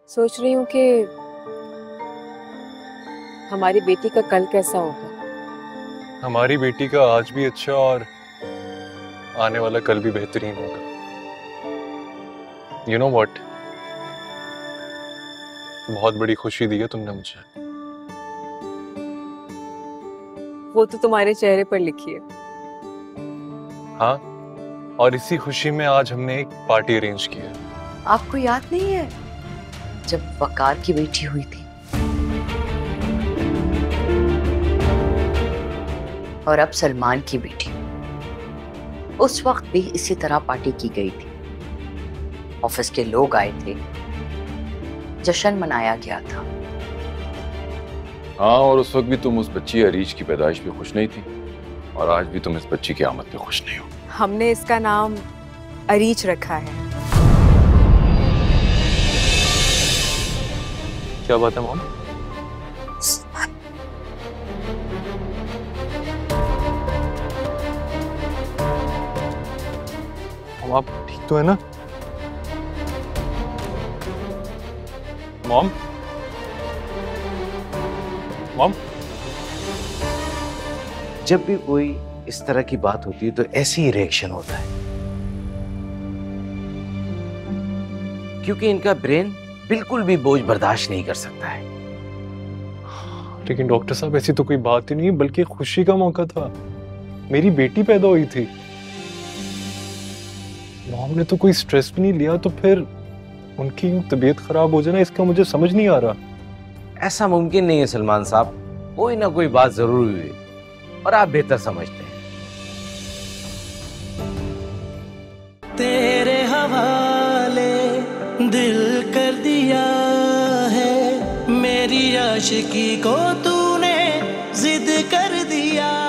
सोच रही हूँ कि हमारी बेटी का कल कैसा होगा। हमारी बेटी का आज भी अच्छा और आने वाला कल भी बेहतरीन होगा। यू नो व्हाट, बहुत बड़ी खुशी दी है तुमने मुझे। वो तो तुम्हारे चेहरे पर लिखी है। हाँ, और इसी खुशी में आज हमने एक पार्टी अरेंज की है। आपको याद नहीं है जब वकार की बेटी हुई थी और अब सलमान की बेटी? उस वक्त भी इसी तरह पार्टी की गई थी। ऑफिस के लोग आए थे, जश्न मनाया गया था। हाँ, और उस वक्त भी तुम उस बच्ची अरीज की पैदाइश पे खुश नहीं थी और आज भी तुम इस बच्ची की आमद पे खुश नहीं हो। हमने इसका नाम अरीच रखा है। क्या बात है मॉम? आप ठीक तो है ना मॉम? मॉम, जब भी कोई इस तरह की बात होती है तो ऐसे ही रिएक्शन होता है, क्योंकि इनका ब्रेन बिल्कुल भी बोझ बर्दाश्त नहीं कर सकता है। लेकिन डॉक्टर साहब ऐसी तो कोई बात ही नहीं, बल्कि खुशी का मौका था। मेरी बेटी पैदा हुई थी। मॉम ने तो कोई स्ट्रेस भी नहीं लिया, तो फिर उनकी तबीयत खराब हो जाना, इसका मुझे समझ नहीं आ रहा। ऐसा मुमकिन नहीं है सलमान साहब, कोई ना कोई बात जरूर हुई है और आप बेहतर समझते हैं। तेरे हवाले दिल कर दिया है, मेरी आशिकी को तूने जिद कर दिया।